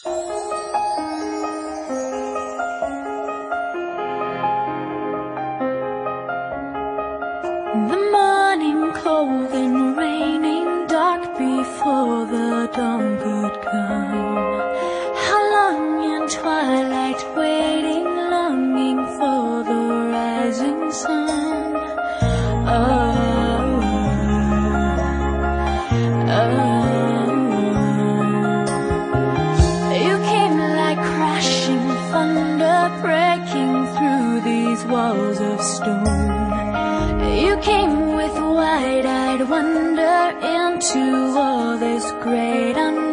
The morning cold and raining, dark before the dawn could come. How long in twilight waiting, longing for the rising sun. You came like crashing thunder, breaking through these walls of stone. You came with wide-eyed wonder into all this great unknown.